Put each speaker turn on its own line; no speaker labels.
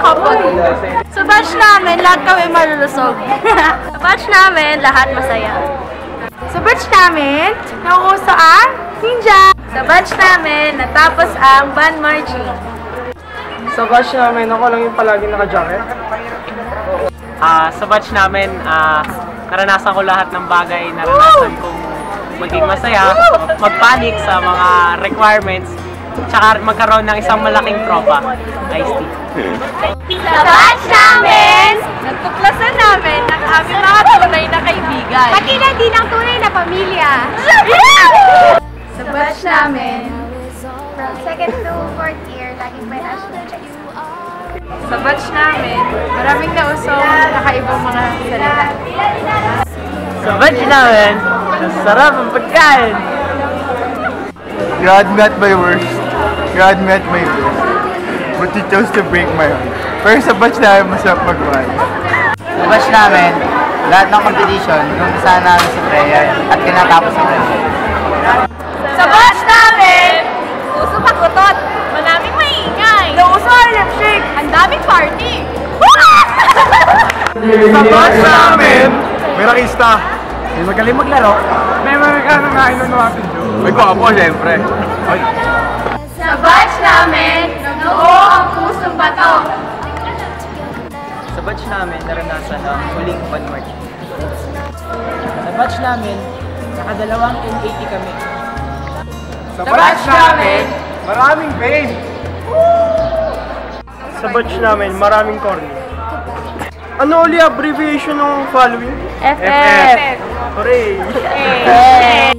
kapag. Sa batch namin, lahat kami malulusog. Sa batch namin, lahat masaya. Sa batch namin, nauuso ang ninja. Sa batch namin, natapos ang band marching.
Sa batch namin, ako lang yung palagi naka-jacket.
Sa batch namin, naranasan ko lahat ng bagay, naranasan kong maging masaya, magpanik sa mga requirements, tsaka magkaroon ng isang malaking tropa, Ice Tea.
Sa batch namin, natuklasan namin ang aming mga tunay na kaibigan. Pati na din ang tunay na pamilya. Sa batch namin, from 2nd to 4th year, laging may national checks. Sa batch namin, maraming nausong nakaibang mga salita.
Sa batch namin, sarap ang pagkain!
God met my worst. God met my worst. But He chose to break my heart. Pero sa batch namin, masarap magmahal.
Sa batch namin, lahat ng competition, umpisa namin sa prayer at tinatapos sa prayer.
Sa batch namin, uso pakutot, maraming maingay. Nauso ang lipstick, ang daming party.
Sa batch namin, may rakista. May magaling maglaro. May mga kainan natin doon.
May gwapo, syempre.
Sa batch namin, nabuo ang pusong bato.
Sa batch namin, naranasan ang huling band marching. Sa batch namin, nakadalawang N80 kami.
Sa batch namin, maraming pain. Sa batch namin, maraming corny. Ano uli abbreviation ng following?
FF.
Hooray!
Hey.